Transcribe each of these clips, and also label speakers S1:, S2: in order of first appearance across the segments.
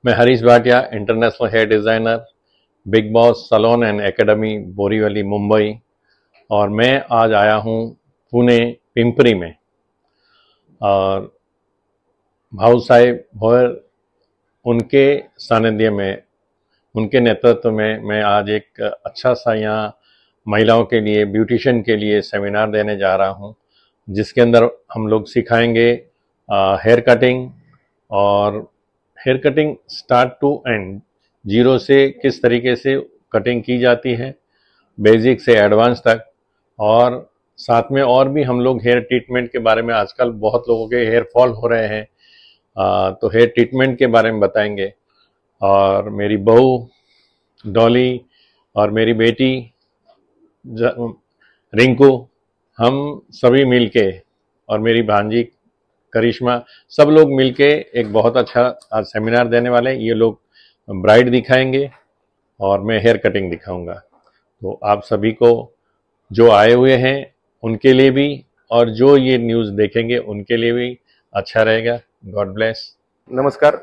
S1: मैं Harish Bhatia, international hair designer, Big Boss salon and academy, Borivali, Mumbai. और मैं आज आया हूँ पुणे पिंपरी में। और भाऊ साहेब भोयर, उनके सानिध्य में, उनके नेतृत्व में मैं आज एक अच्छा सा यहाँ महिलाओं के लिए, ब्यूटिशियन के लिए सेमिनार देने जा रहा हूँ, जिसके अंदर हम लोग सिखाएंगे हेयर कटिंग। और hair cutting start to end, zero से किस तरीके से कटिंग की जाती है, बेसिक से एडवांस तक। और साथ में और भी हम लोग हेयर ट्रीटमेंट के बारे में, आजकल बहुत लोगों के हेयर फॉल हो रहे हैं, तो हेयर ट्रीटमेंट के बारे में बताएंगे। और मेरी बहू डॉली और मेरी बेटी रिंकू, हम सभी मिलके, और मेरी भांजी करिश्मा, सब लोग मिलके एक बहुत अच्छा आज सेमिनार देने वाले हैं। ये लोग ब्राइड दिखाएंगे और मैं हेयर कटिंग दिखाऊंगा। तो आप सभी को, जो आए हुए हैं उनके लिए भी, और जो ये न्यूज़ देखेंगे उनके लिए भी अच्छा रहेगा। God bless.
S2: नमस्कार.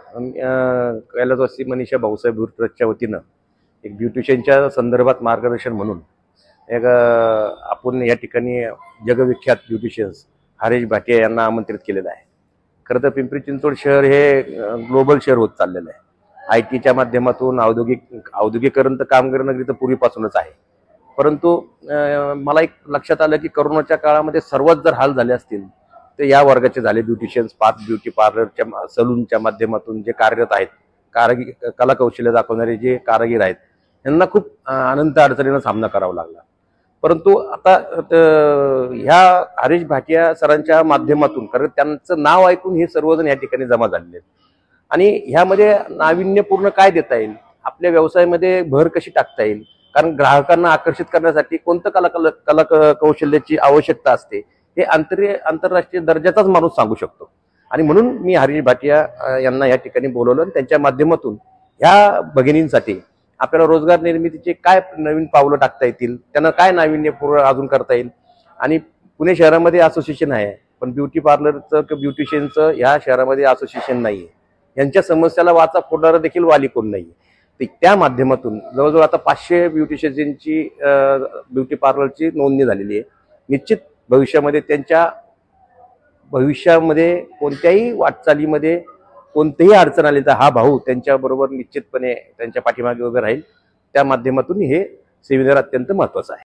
S2: कैलासवासी मनीषा भाऊसाहेब ट्रस्टच्या वतीनं एक ब्युटिशियनच्या संदर्भात मार्गदर्शन म्हणून एक आपण या ठिकाणी जगविख्यात ब्युटिशियन्स हरीश भाटिया यांना आमंत्रित केलेलं आहे. खरं तर पिंपरी चिंचवड शहर हे ग्लोबल शहर होत चाललेलं आहे. IT च्या माध्यमातून औद्योगिकरण तर कामगार नगरी तर पूर्वीपासूनच आहे. परंतु मला एक लक्षात आलं की कोरोनाच्या काळामध्ये सर्वात जर हाल झाले असतील तर या वर्गाचे झाले. ब्युटिशियन्स, पाच ब्युटी पार्लरच्या सलूनच्या माध्यमातून जे कार्यरत आहेत, कला कौशल्य दाखवणारे जे कारागीर आहेत, यांना खूप अनंत अडचणींना सामना करावा लागला. परंतु आता ह्या हरीश भाटिया सरांच्या माध्यमातून, कारण त्यांचं नाव ऐकून हे सर्वजण या ठिकाणी जमा झालेले आहेत. आणि ह्यामध्ये नाविन्यपूर्ण काय देता येईल, आपल्या व्यवसायामध्ये भर कशी टाकता येईल, कारण ग्राहकांना आकर्षित करण्यासाठी कोणतं कला कौशल्याची आवश्यकता असते हे आंतरराष्ट्रीय दर्जाचाच माणूस सांगू शकतो. आणि म्हणून मी हरीश भाटिया यांना या ठिकाणी बोलवलं आणि त्यांच्या माध्यमातून ह्या भगिनींसाठी आपल्याला रोजगार निर्मितीचे काय नवीन पावलं टाकता येतील, त्यांना काय नाविन्यपूर्ण अजून करता येईल. आणि पुणे शहरामध्ये असोसिएशन आहे, पण ब्युटी पार्लरचं किंवा ब्युटिशियनचं ह्या शहरामध्ये असोसिएशन नाहीये. यांच्या समस्याला वाचा फोडणारं देखील वाली कोण नाहीये. त्या माध्यमातून जवळजवळ आता 500 ब्युटिशियनची ब्युटी पार्लरची नोंदणी झालेली आहे. निश्चित भविष्यामध्ये त्यांच्या भविष्यामध्ये कोणत्याही वाटचालीमध्ये कोणतीही अडचण आली तर हा भाऊ त्यांच्याबरोबर निश्चितपणे त्यांच्या पाठीमागे उभे राहील. त्या माध्यमातून हे सेमिनार अत्यंत महत्त्वाचं आहे.